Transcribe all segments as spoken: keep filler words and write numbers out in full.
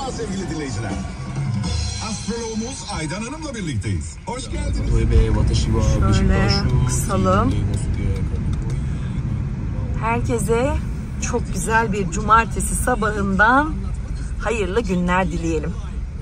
sevgili dinleyiciler. Astrologumuz Aydan Hanım'la birlikteyiz. Hoş geldiniz. Şöyle kısalım. Herkese çok güzel bir cumartesi sabahından hayırlı günler dileyelim.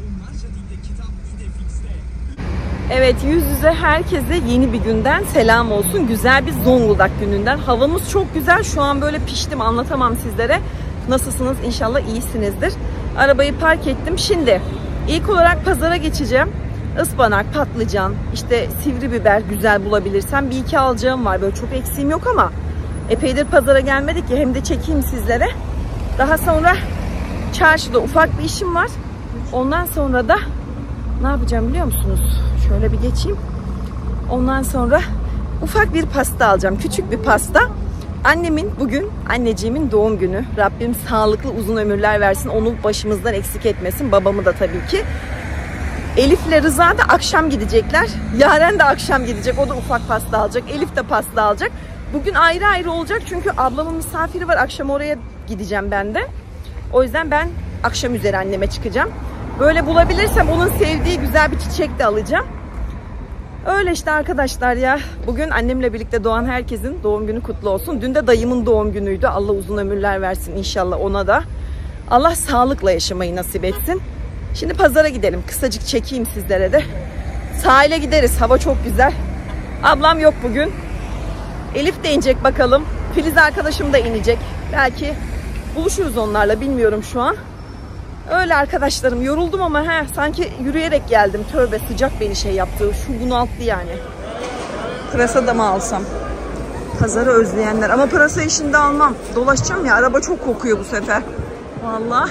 Evet, yüz yüze herkese yeni bir günden selam olsun. Güzel bir Zonguldak gününden. Havamız çok güzel. Şu an böyle piştim, anlatamam sizlere. Nasılsınız? İnşallah iyisinizdir. Arabayı park ettim. Şimdi ilk olarak pazara geçeceğim. Ispanak, patlıcan, işte sivri biber güzel bulabilirsem bir iki alacağım var. Böyle çok eksiğim yok ama epeydir pazara gelmedik ya, hem de çekeyim sizlere. Daha sonra çarşıda ufak bir işim var. Ondan sonra da ne yapacağım biliyor musunuz? Şöyle bir geçeyim. Ondan sonra ufak bir pasta alacağım. Küçük bir pasta. Annemin bugün, anneciğimin doğum günü. Rabbim sağlıklı uzun ömürler versin. Onu başımızdan eksik etmesin. Babamı da tabii ki. Elif'le Rıza da akşam gidecekler. Yaren de akşam gidecek. O da ufak pasta alacak. Elif de pasta alacak. Bugün ayrı ayrı olacak. Çünkü ablamın misafiri var. Akşam oraya gideceğim ben de. O yüzden ben akşam üzeri anneme çıkacağım. Böyle bulabilirsem onun sevdiği güzel bir çiçek de alacağım. Öyle işte arkadaşlar ya. Bugün annemle birlikte doğan herkesin doğum günü kutlu olsun. Dün de dayımın doğum günüydü. Allah uzun ömürler versin inşallah ona da. Allah sağlıkla yaşamayı nasip etsin. Şimdi pazara gidelim. Kısacık çekeyim sizlere de. Sahile gideriz. Hava çok güzel. Ablam yok bugün. Elif de inecek bakalım. Filiz arkadaşım da inecek. Belki buluşuruz onlarla, bilmiyorum şu an. Öyle arkadaşlarım, yoruldum ama he, sanki yürüyerek geldim. Tövbe, sıcak beni şey yaptı. Şu bunalttı yani. Pırasa da mı alsam? Pazarı özleyenler. Ama pırasa işinde almam. Dolaşacağım ya, araba çok kokuyor bu sefer. Vallahi.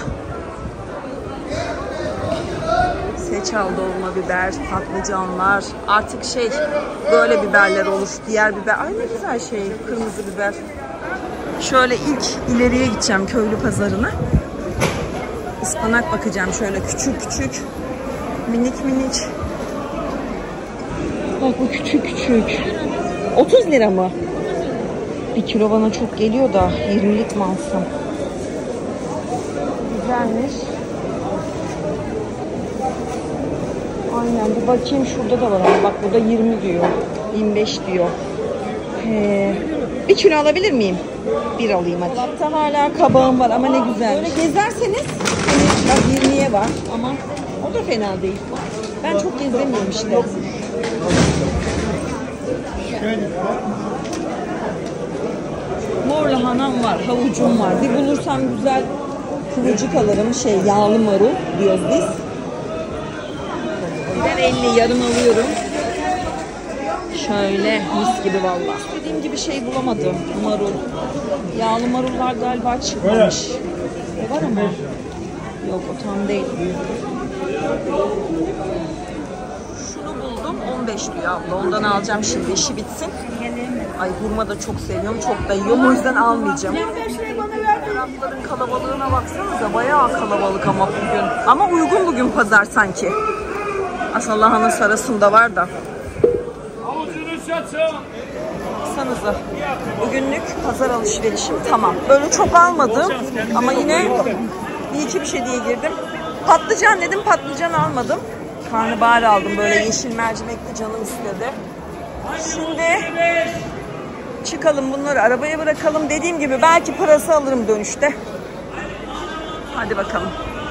Seçal dolma biber, patlıcanlar. Artık şey, böyle biberler olur. Diğer biber. Ay ne güzel şey, kırmızı biber. Şöyle ilk ileriye gideceğim, köylü pazarına. Ispanak bakacağım şöyle küçük küçük. Minik minik. Bak bu küçük küçük. otuz lira mı? Bir kilo bana çok geliyor da yirmilik mi alsam? Güzelmiş. Aynen, bir bakayım, şurada da var ama bak burada yirmi diyor. yirmi beş diyor. He. Bir kilo alabilir miyim? Bir alayım hadi. Dolapta hala kabağım var ama ne güzel. Böyle gezerseniz hani yirmiye var ama o da fena değil. Ben çok gezemiyorum işte. Mor lahanam var, havucum var. Bir bulursam güzel kıvırcık alırım. Şey, yağlı marul diyoruz biz. Ben elli yarım alıyorum. Şöyle mis gibi vallahi. İstediğim gibi şey bulamadım. Marul. Yağlı marullar galiba çıkmamış. E var ama. Yok, o tam değil. Şunu buldum. on beş diyor abla. Ondan alacağım şimdi. İşi bitsin. Ay, hurma da çok seviyorum. Çok da yiyorum. O yüzden almayacağım. Tarafların kalabalığına baksanıza. Bayağı kalabalık ama bugün. Ama uygun bugün pazar sanki. Aslında lahanın sarısında var da. Baksanıza. Bugünlük pazar alışverişim tamam. Böyle çok almadım ama yine bir iki bir şey diye girdim. Patlıcan dedim, patlıcan almadım. Karnabahar aldım, böyle yeşil mercimekli, canım istedi. Şimdi çıkalım, bunları arabaya bırakalım. Dediğim gibi belki pırasa alırım dönüşte. Hadi bakalım.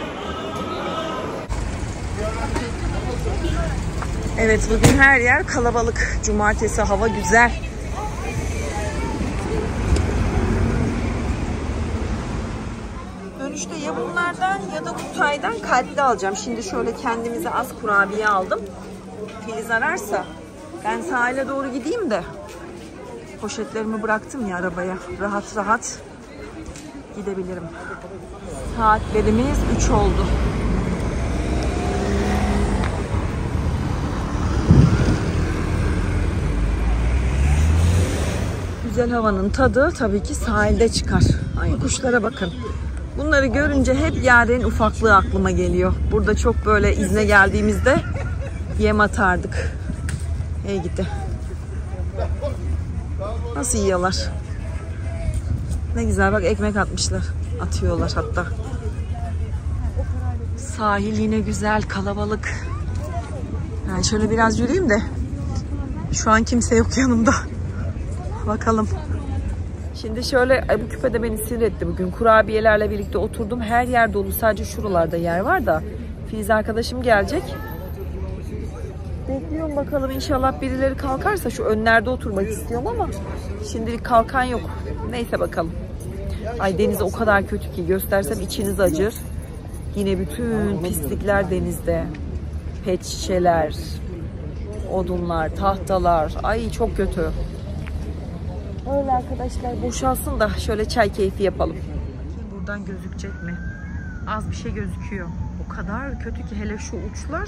Evet, bugün her yer kalabalık. Cumartesi, hava güzel. Dönüşte ya bunlardan ya da Kutay'dan kalpli alacağım. Şimdi şöyle kendimize az kurabiye aldım. Filiz ararsa ben sahile doğru gideyim de poşetlerimi bıraktım ya arabaya. Rahat rahat gidebilirim. Saatlerimiz üç oldu. Güzel havanın tadı tabii ki sahilde çıkar. Ay, kuşlara bakın. Bunları görünce hep Yaren'in ufaklığı aklıma geliyor. Burada çok böyle izne geldiğimizde yem atardık. Hey gidi. Nasıl yiyorlar? Ne güzel bak, ekmek atmışlar. Atıyorlar hatta. Sahil yine güzel, kalabalık. Ben şöyle biraz yürüyeyim de. Şu an kimse yok yanımda. Bakalım. Şimdi şöyle, ay bu küpe de beni sinir etti bugün. Kurabiyelerle birlikte oturdum. Her yer dolu. Sadece şuralarda yer var da. Filiz arkadaşım gelecek. Bekliyorum bakalım, inşallah birileri kalkarsa. Şu önlerde oturmak istiyorum ama şimdilik kalkan yok. Neyse bakalım. Ay deniz o kadar kötü ki göstersem içiniz acır. Yine bütün pislikler denizde. Pet şişeler, odunlar, tahtalar. Ay çok kötü. Öyle arkadaşlar, boşalsın da şöyle çay keyfi yapalım. Buradan gözükecek mi? Az bir şey gözüküyor. O kadar kötü ki, hele şu uçlar.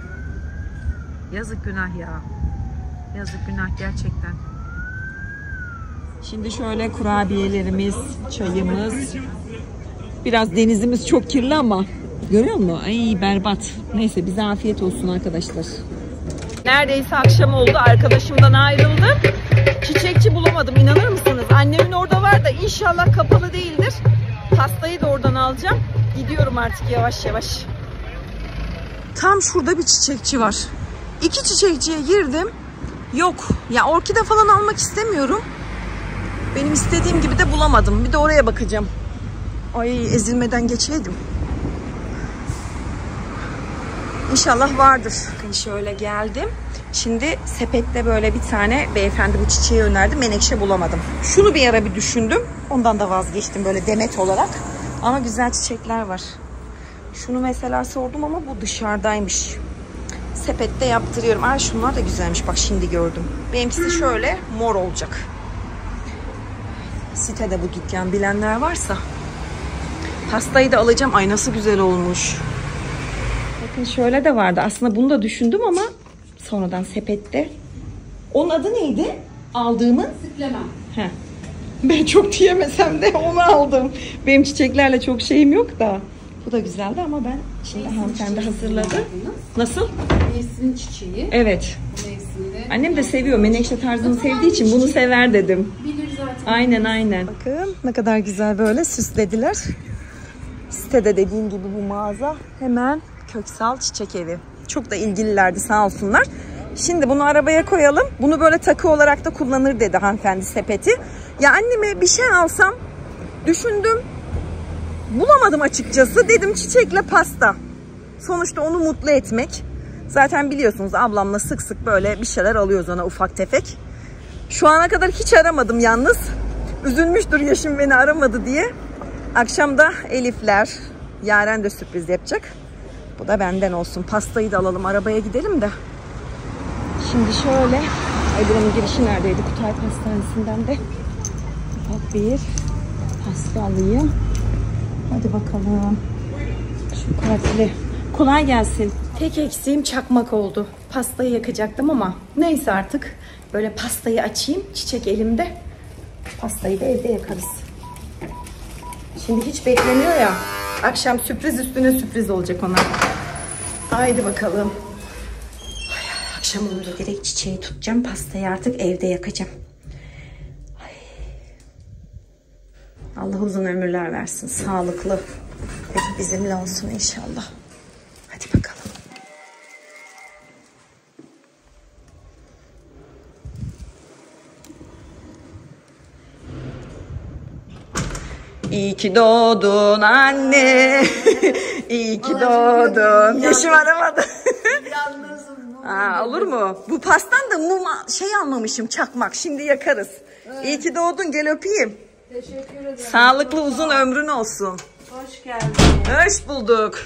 Yazık günah ya. Yazık günah gerçekten. Şimdi şöyle kurabiyelerimiz, çayımız. Biraz denizimiz çok kirli ama görüyor musun? Ay berbat. Neyse bize afiyet olsun arkadaşlar. Neredeyse akşam oldu. Arkadaşımdan ayrıldım. Çiçekçi bulamadım. İnanır mısınız? Annemin orada var da inşallah kapalı değildir. Pastayı da oradan alacağım. Gidiyorum artık yavaş yavaş. Tam şurada bir çiçekçi var. İki çiçekçiye girdim. Yok. Ya orkide falan almak istemiyorum. Benim istediğim gibi de bulamadım. Bir de oraya bakacağım. Ay ezilmeden geçeydim. İnşallah vardır. Bakın şöyle geldim. Şimdi sepette böyle bir tane beyefendi bu çiçeği önerdi. Menekşe bulamadım. Şunu bir ara bir düşündüm. Ondan da vazgeçtim böyle demet olarak. Ama güzel çiçekler var. Şunu mesela sordum ama bu dışarıdaymış. Sepette yaptırıyorum. Ay şunlar da güzelmiş. Bak şimdi gördüm. Benimkisi şöyle mor olacak. Sitede bu dükkan, bilenler varsa. Pastayı da alacağım. Ay nasıl güzel olmuş. Bakın şöyle de vardı. Aslında bunu da düşündüm ama sonradan sepette. Onun adı neydi? Aldığımın? Sütleme. Heh. Ben çok diyemesem de onu aldım. Benim çiçeklerle çok şeyim yok da. Bu da güzeldi ama ben şimdi hanımefendi hazırladı. Nasıl? Mevsim çiçeği. Evet. Mevsimde. Annem de seviyor. Menekşe tarzını sevdiği için bunu sever dedim. Bilir zaten. Aynen aynen. Bakın ne kadar güzel böyle süslediler. Sitede dediğim gibi bu mağaza hemen Köksal Çiçek Evi. Çok da ilgililerdi sağ olsunlar. Şimdi bunu arabaya koyalım. Bunu böyle takı olarak da kullanır dedi hanımefendi sepeti. Ya anneme bir şey alsam düşündüm. Bulamadım açıkçası. Dedim çiçekle pasta. Sonuçta onu mutlu etmek. Zaten biliyorsunuz ablamla sık sık böyle bir şeyler alıyoruz ona ufak tefek. Şu ana kadar hiç aramadım yalnız. Üzülmüştür Yeşim beni aramadı diye. Akşam da Elifler, Yaren de sürpriz yapacak. Bu da benden olsun. Pastayı da alalım, arabaya gidelim de. Şimdi şöyle, ay buranın girişi neredeydi? Kutay Pastanesi'nden de ufak bir pasta alayım. Hadi bakalım. Şu kartili. Kolay gelsin. Tek eksiğim çakmak oldu. Pastayı yakacaktım ama neyse artık. Böyle pastayı açayım. Çiçek elimde. Pastayı da evde yakarız. Şimdi hiç bekleniyor ya. Akşam sürpriz üstüne sürpriz olacak ona. Haydi bakalım. Ay, akşam oldu. Direkt çiçeği tutacağım. Pastayı artık evde yakacağım. Ay. Allah uzun ömürler versin. Sağlıklı. Hep bizimle olsun inşallah. Hadi bakalım. İyi ki doğdun anne. İyi ki doğdun. Yaşım aramadı. Aa, olur mu? Bu pastan da mum şey almamışım, çakmak. Şimdi yakarız. Evet. İyi ki doğdun, gel öpeyim. Teşekkür ederim. Sağlıklı uzun ömrün olsun. Hoş geldin. Hoş bulduk.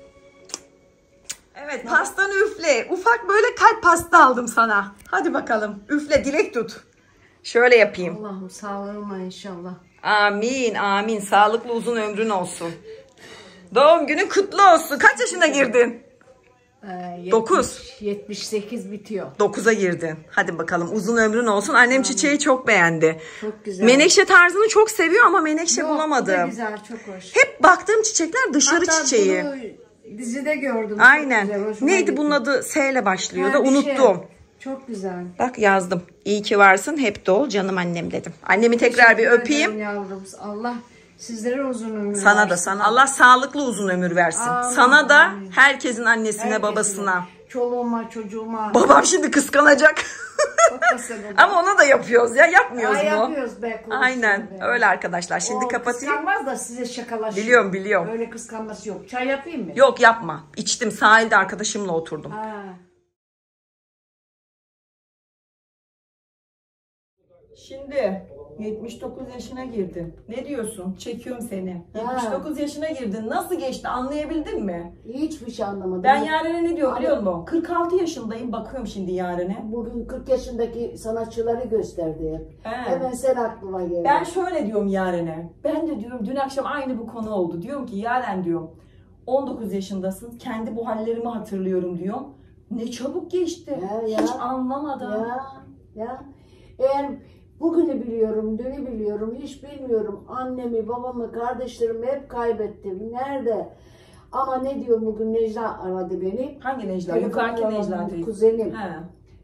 Evet, pastanı üfle. Ufak böyle kalp pasta aldım sana. Hadi bakalım. Üfle, dilek tut. Şöyle yapayım. Allah'ım sağlığıma inşallah. Amin, amin. Sağlıklı uzun ömrün olsun. Doğum günün kutlu olsun. Kaç yaşına girdin? Ee, dokuz. yetmiş sekiz bitiyor. dokuza girdin. Hadi bakalım uzun ömrün olsun. Annem çiçeği çok beğendi. Çok güzel. Menekşe tarzını çok seviyor ama menekşe Yok, bulamadım. çok güzel, çok hoş. Hep baktığım çiçekler dışarı Hatta çiçeği. bunu dizide gördüm. Aynen. Güzel, hoşuma Neydi gitti. bunun adı? S ile başlıyordu. Ha, bir Unuttum. şey. Çok güzel. Bak yazdım. İyi ki varsın. Hep de ol canım annem dedim. Annemi tekrar bir Teşekkür öpeyim. ederim yavrum. Allah Sizlere uzun ömür Sana da versin. sana. Allah sağlıklı uzun ömür versin. Amin, Sana da amin. herkesin annesine Herkesine, babasına. Çoluğuma, çocuğuma. Babam şimdi kıskanacak. Bakmasın ona. Ama ona da yapıyoruz ya. Yapmıyoruz Aa, mu? yapıyoruz be. konuşuyor Aynen. be. Öyle arkadaşlar. Şimdi O kapatayım. kıskanmaz da size şakalaşıyor. Biliyorum, biliyorum. Öyle kıskanması yok. Çay yapayım mı? Yok yapma. İçtim. Sahilde arkadaşımla oturdum. Ha. Şimdi yetmiş dokuz yaşına girdin. Ne diyorsun? Çekiyorum seni. Ha. yetmiş dokuz yaşına girdin. Nasıl geçti? Anlayabildin mi? Hiçbir şey anlamadım. Ben Yaren'e ne diyor Abi- biliyor musun? kırk altı yaşındayım. Bakıyorum şimdi Yaren'e. Bugün kırk yaşındaki sanatçıları gösterdi hep. He. Hemen sen aklıma geldi. Ben şöyle diyorum Yaren'e. Ben de diyorum dün akşam aynı bu konu oldu. Diyorum ki Yaren diyorum. on dokuz yaşındasın. Kendi bu hallerimi hatırlıyorum diyorum. Ne çabuk geçti. Ya, ya. Hiç anlamadan. Ya, ya. Eğer bugünü biliyorum, dünü biliyorum, hiç bilmiyorum. Annemi, babamı, kardeşlerimi hep kaybettim. Nerede? Ama ne diyor bugün Necla aradı beni. Hangi Necla? Telefonu Yukarıki aradı, Necla teyze. Kuzenim. He.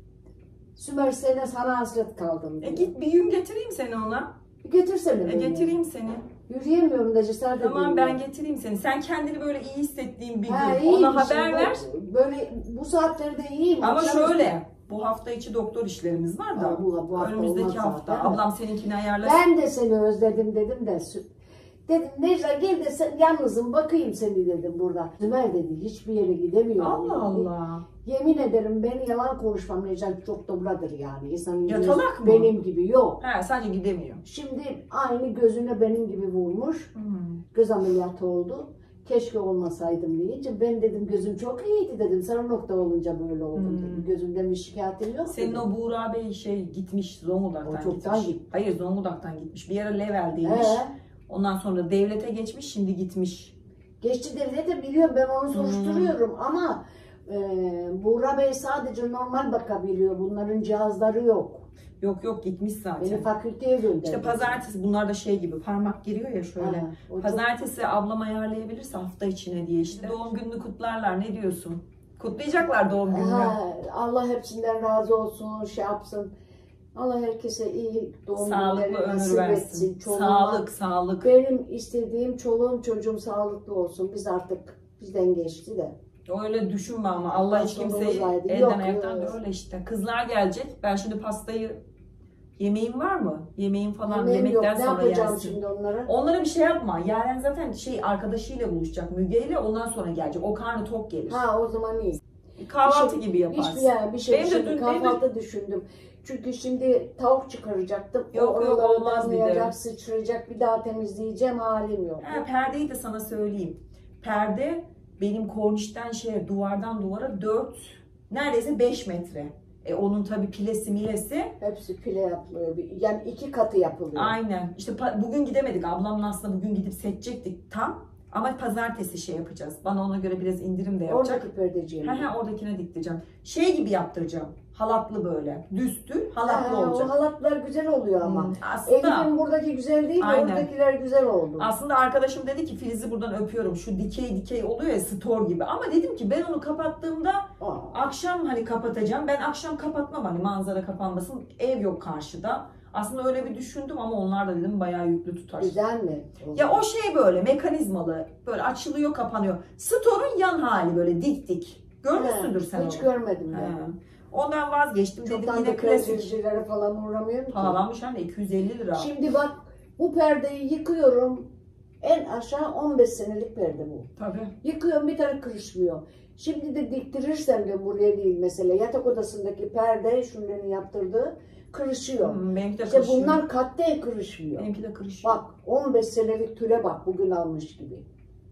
Sümer sene sana hasret kaldım. E diyor. git bir gün getireyim seni ona. Getirsene E beni. getireyim seni. Yürüyemiyorum da cesaret Tamam edemiyorum. ben getireyim seni. Sen kendini böyle iyi hissettiğin bir Ha, gün iyi ona bir şey. haber ver. Bu- Böyle bu saatlerde iyiyim. Ama Akşam şöyle, bu hafta içi doktor işlerimiz var da. Ha, bu- bu hafta önümüzdeki olmaz hafta. zaten. Ablam seninkini ayarlasın. Ben de seni özledim dedim de. sü- Dedim Necla gel de sen yalnızım bakayım seni dedim burada. Zümer dedi hiçbir yere gidemiyorum. Allah dedi. Allah. Yemin ederim ben yalan konuşmam Necla çok dobradır yani. İnsanın Yatalak göz- mı? benim gibi yok. He sadece gidemiyor. Şimdi aynı gözüne benim gibi vurmuş. Hmm. Göz ameliyatı oldu. Keşke olmasaydım deyince ben dedim gözüm çok iyiydi dedim. Sarı nokta olunca böyle oldum Hmm. dedim. Gözümden bir şikayetim yok Senin dedim. o Buğra Bey şey gitmiş Zonguldak'tan O çoktan gitmiş. gitti. Hayır Zonguldak'tan gitmiş. Bir ara Level'deymiş. Ee? Ondan sonra devlete geçmiş şimdi gitmiş. Geçti devlete biliyorum ben onu soruşturuyorum ama e, Buğra Bey sadece normal bakabiliyor. Bunların cihazları yok. Yok yok gitmiş zaten. Beni fakülteye gönderdi. İşte pazartesi bunlar da şey gibi parmak giriyor ya şöyle. Ha, o çok- Pazartesi ablam ayarlayabilirse hafta içine diye işte. Doğum gününü kutlarlar ne diyorsun? Kutlayacaklar doğum gününü. Ha, Allah hepsinden razı olsun, şey yapsın. Allah herkese iyi doğum Sağlıklı günleri ömür nasip versin. etsin. Çoluğuma- Sağlık sağlık. Benim istediğim çoluğum çocuğum sağlıklı olsun. Biz artık bizden geçti de. Öyle düşünme ama Allah hiç Sonumuz kimseyi vardı. elden Yok, ayaktan yok. da öyle işte. Kızlar gelecek. Ben şimdi pastayı yemeğin var mı? Yemeğin falan Yemeğim yok. yemekten Ne sonra yapacağım yersin. şimdi onlara? Onlara bir şey yapma. Yaren zaten şey arkadaşıyla buluşacak Müge ile ondan sonra gelecek. O karnı tok gelir. Ha o zaman iyi. Kahvaltı Bir şey- gibi yaparsın. Hiçbir, yani bir şey Benim de şimdi dün- kahvaltı düşündüm. Çünkü şimdi tavuk çıkaracaktım. Yok, O yok, oraları olmaz bir de. damlayacak, sıçrayacak, bir daha temizleyeceğim halim yok. Ha, perdeyi de sana söyleyeyim. Perde benim kornişten şeye duvardan duvara dört neredeyse beş metre. E onun tabii pilesi milesi. Hepsi pile yapılıyor. Yani iki katı yapılıyor. Aynen. İşte pa- bugün gidemedik. Ablamla aslında bugün gidip seçecektik tam. Ama pazartesi şey yapacağız. Bana ona göre biraz indirim de yapacak. Oradaki perdeciğim. Ha ha oradakine diktireceğim. Şey gibi yaptıracağım. Halatlı böyle. Düstü halatlı Ha, olacak. o halatlar güzel oluyor ama. Hmm, aslında Elif'in buradaki güzel değil de Aynen. oradakiler güzel oldu. aslında arkadaşım dedi ki Filiz'i buradan öpüyorum. Şu dikey dikey oluyor ya store gibi. Ama dedim ki ben onu kapattığımda Aa, akşam hani kapatacağım. Ben akşam kapatmam hani manzara kapanmasın. Ev yok karşıda. Aslında öyle bir düşündüm ama onlar da dedim bayağı yüklü tutar. güzel mi? Ya o şey böyle mekanizmalı. Böyle açılıyor kapanıyor. Store'un yan hali böyle dik dik. Görmüşsündür sen Hiç onu. görmedim ben. He. Ondan vazgeçtim. Dedim Çoktan yine da klasik. klasik falan uğramıyorum ki. Pahalanmış anne iki yüz elli lira. Şimdi bak bu perdeyi yıkıyorum. En aşağı on beş senelik perde bu. Tabii. Yıkıyorum bir tane kırışmıyor. Şimdi de diktirirsem de buraya değil mesela yatak odasındaki perde şunları yaptırdığı kırışıyor. Hmm, benimki de İşte kırışıyor. bunlar katte kırışmıyor. Benimki de kırışıyor. Bak on beş senelik tüle bak bugün almış gibi.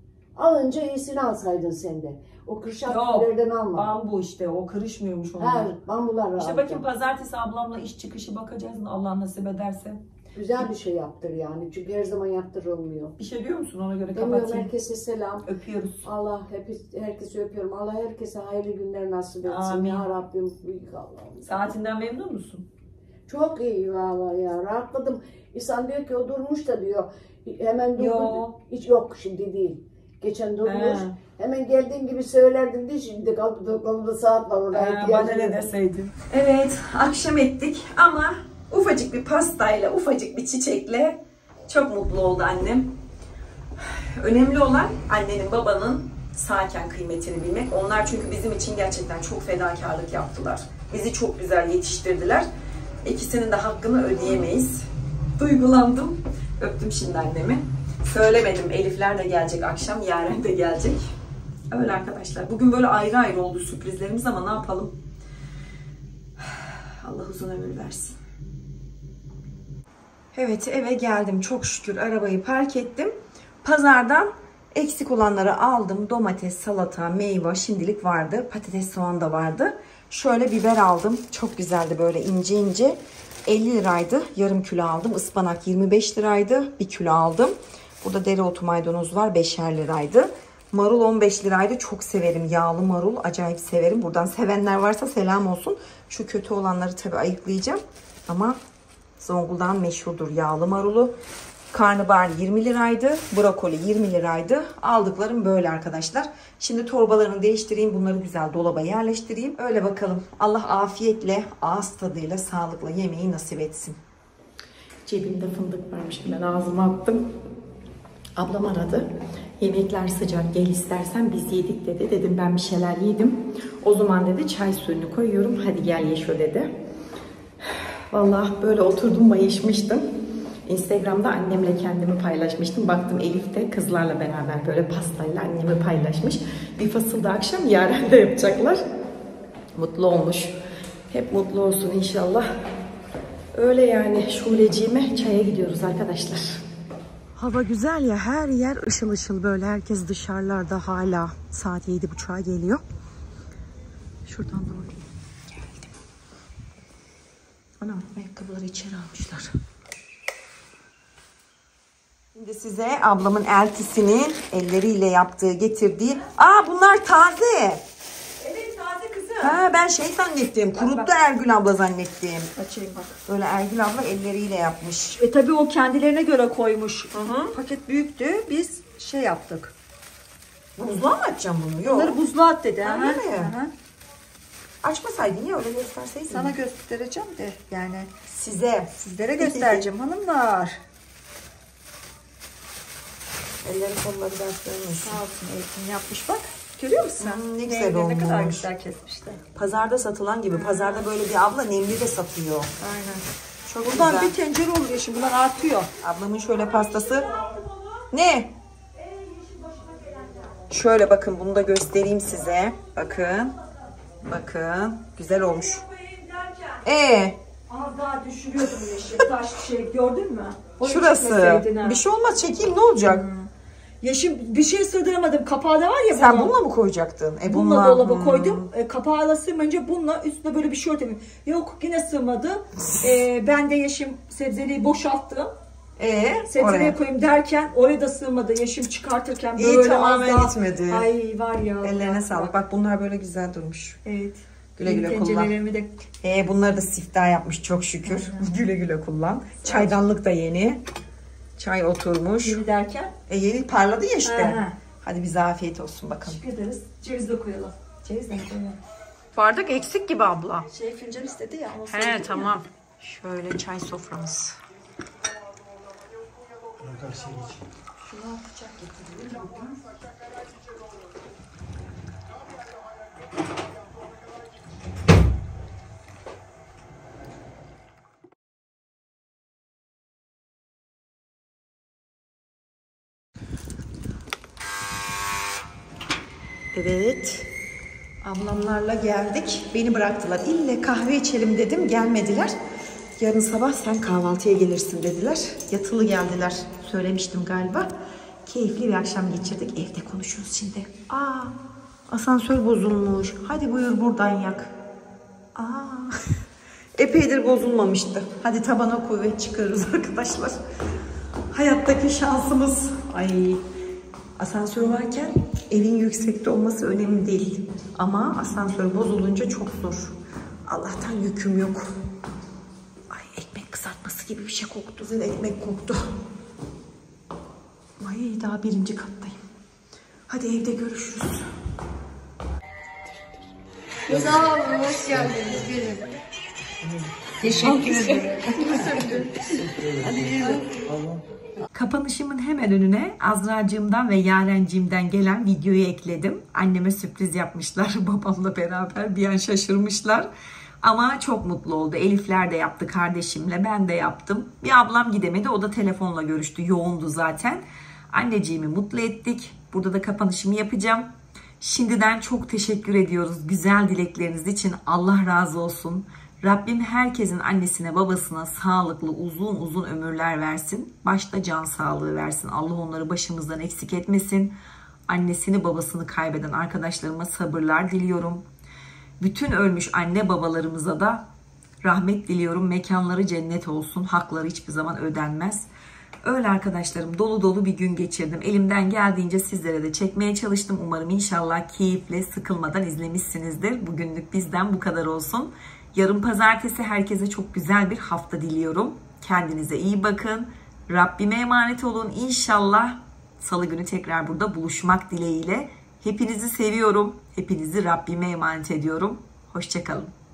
Alınca iyisini alsaydın sen de. O kırışan Yok, tüllerden alma. Bambu işte o kırışmıyormuş onlar. Her bambular İşte alacağım. bakayım pazartesi ablamla iş çıkışı bakacağız. Allah nasip ederse. Güzel bir şey yaptır yani. Çünkü her zaman yaptırılmıyor. Bir şey diyor musun ona göre Demiyorum kapatayım. herkese selam. Öpüyoruz. Allah hepsi, herkesi öpüyorum. Allah herkese hayırlı günler nasip etsin. Amin. Ya Rabbim büyük Allah'ım. Saatinden memnun musun? Çok iyi vallahi ya. Rahatladım. İnsan diyor ki o durmuş da diyor. Hemen durdu. Yo. Hiç yok şimdi değil. Geçen durmuş. He. Hemen geldiğim gibi söylerdim diye şimdi kaldı kolumda saat var oraya. Ee, ihtiyacım bana ne yok. deseydin. Evet akşam ettik ama ufacık bir pastayla ufacık bir çiçekle çok mutlu oldu annem. önemli olan annenin babanın sağken kıymetini bilmek. Onlar çünkü bizim için gerçekten çok fedakarlık yaptılar. Bizi çok güzel yetiştirdiler. İkisinin de hakkını ödeyemeyiz. Duygulandım. Öptüm şimdi annemi. Söylemedim. Elifler de gelecek akşam. Yaren de gelecek. Öyle arkadaşlar. Bugün böyle ayrı ayrı oldu sürprizlerimiz ama ne yapalım? Allah uzun ömür versin. Evet, eve geldim. Çok şükür arabayı park ettim. Pazardan eksik olanları aldım. Domates, salata, meyve şimdilik vardı. Patates, soğan da vardı. Şöyle biber aldım. Çok güzeldi böyle ince ince. elli liraydı. Yarım kilo aldım. Ispanak yirmi beş liraydı. bir kilo aldım. Burada dereotu, maydanoz var. beşer liraydı. Marul on beş liraydı. Çok severim. Yağlı marul. Acayip severim. Buradan sevenler varsa selam olsun. Şu kötü olanları tabii ayıklayacağım. Ama Zonguldak'ın meşhurdur yağlı marulu. Karnabahar yirmi liraydı. Brokoli yirmi liraydı. Aldıklarım böyle arkadaşlar. Şimdi torbalarını değiştireyim. Bunları güzel dolaba yerleştireyim. Öyle bakalım. Allah afiyetle, ağız tadıyla, sağlıkla yemeği nasip etsin. Cebimde fındık varmış. Ben ağzıma attım. Ablam aradı. Yemekler sıcak, gel istersen biz yedik dedi. Dedim ben bir şeyler yedim. O zaman dedi çay suyunu koyuyorum. Hadi gel ye şu dedi. Vallahi böyle oturdum, bayışmıştım. Instagram'da annemle kendimi paylaşmıştım. Baktım Elif de kızlarla beraber böyle pastayla annemi paylaşmış. Bir fasıl da akşam Yaren de yapacaklar. Mutlu olmuş. Hep mutlu olsun inşallah. Öyle yani Şuleciğime çaya gidiyoruz arkadaşlar. Hava güzel ya, her yer ışıl ışıl böyle. Herkes dışarılarda hala. Saat yedi buçuğa geliyor. Şuradan doğru geldim. Anam ayakkabıları içeri almışlar. Şimdi size ablamın eltisinin elleriyle yaptığı, getirdiği... Aa bunlar taze. Evet taze kızım. Ha ben şey zannettim. Kuruttu Ergül abla zannettim. Açayım bak. Böyle Ergül abla elleriyle yapmış. E tabii o kendilerine göre koymuş. Hı hı. Paket büyüktü. Biz şey yaptık. Buzluğa mı atacağım bunu? Yok. Bunları buzluğa at dedi. Ha, Aha, öyle mi? aha. Açmasaydın ya, öyle gösterseydin. Sana göstereceğim de yani. Size. Sizlere göstereceğim hanımlar. Elleri kolları dert görmüş. Sağ olsun eğitim yapmış bak. Görüyor musun? Hmm, ne güzel Nemleri olmuş. Ne kadar güzel kesmişler. Pazarda satılan gibi. Pazarda böyle bir abla nemli de satıyor. Aynen. Çok Buradan güzel. bir tencere oluyor şimdi. Bunlar artıyor. Ablamın şöyle pastası. Ne? Şöyle bakın, bunu da göstereyim size. Bakın. Bakın. Güzel olmuş. Ee, Az daha düşürüyordum yeşil. Taş şey gördün mü? Onu şurası. çekmeseydin ha. Bir şey olmaz, çekeyim, ne olacak? Hmm. Yeşil bir şey sığdıramadım. Kapağı da var ya. Sen bunun. bununla mı koyacaktın? E Bununla bununla dolaba hmm. koydum. E, kapağı da sığmayınca bununla üstüne böyle bir şey örteyim. Yok yine sığmadı. E, ben de yeşim sebzeliği boşalttım. Ee, Sebzeliğe oraya. koyayım derken oraya da sığmadı. Yeşim çıkartırken İyi, böyle tamamen az daha- gitmedi. Ay var ya. Ellerine bak, sağlık. bak. Bak bunlar böyle güzel durmuş. Evet. Güle güle kullan. Tencerelerimi de Ee, bunları da siftah yapmış çok şükür. Güle güle kullan. Çaydanlık da yeni. Çay oturmuş. yeni derken. E yeni parladı ya işte. Aha. Hadi bize afiyet olsun bakalım. Teşekkür ederiz. Ceviz de koyalım. Ceviz de koyalım. Bardak eksik gibi abla. Şey fincan istedi ya. onu He söyledim tamam. Şöyle çay soframız. Şuna bıçak getirdim. Evet. Ablamlarla geldik. Beni bıraktılar. İlle kahve içelim dedim. Gelmediler. Yarın sabah sen kahvaltıya gelirsin dediler. Yatılı geldiler. Söylemiştim galiba. Keyifli bir akşam geçirdik. Evde konuşuyoruz şimdi. Aa, asansör bozulmuş. Hadi buyur buradan yak. Aa, epeydir bozulmamıştı. Hadi tabana kuvvet çıkarırız arkadaşlar. Hayattaki şansımız. Ay, asansör varken evin yüksekte olması önemli değil. Ama asansör bozulunca çok zor. Allah'tan yüküm yok. Ay, ekmek kızartması gibi bir şey koktu. Güzel ekmek koktu. Ay, daha birinci kattayım. Hadi evde görüşürüz. Sağ olun, hoş geldiniz. Gelin. Teşekkür ederim. Kapanışımın hemen önüne Azra'cığımdan ve Yarenciğimden gelen videoyu ekledim. Anneme sürpriz yapmışlar babamla beraber, bir an şaşırmışlar. Ama çok mutlu oldu. Elifler de yaptı kardeşimle, ben de yaptım. Bir ablam gidemedi, o da telefonla görüştü, yoğundu zaten. Anneciğimi mutlu ettik. Burada da kapanışımı yapacağım. Şimdiden çok teşekkür ediyoruz güzel dilekleriniz için. Allah razı olsun. Rabbim herkesin annesine babasına sağlıklı uzun uzun ömürler versin. Başta can sağlığı versin. Allah onları başımızdan eksik etmesin. Annesini babasını kaybeden arkadaşlarıma sabırlar diliyorum. Bütün ölmüş anne babalarımıza da rahmet diliyorum. Mekanları cennet olsun. Hakları hiçbir zaman ödenmez. Öyle arkadaşlarım, dolu dolu bir gün geçirdim. Elimden geldiğince sizlere de çekmeye çalıştım. Umarım inşallah keyifle, sıkılmadan izlemişsinizdir. Bugünlük bizden bu kadar olsun. Yarın pazartesi herkese çok güzel bir hafta diliyorum. Kendinize iyi bakın. Rabbime emanet olun. İnşallah salı günü tekrar burada buluşmak dileğiyle. Hepinizi seviyorum. Hepinizi Rabbime emanet ediyorum. Hoşça kalın.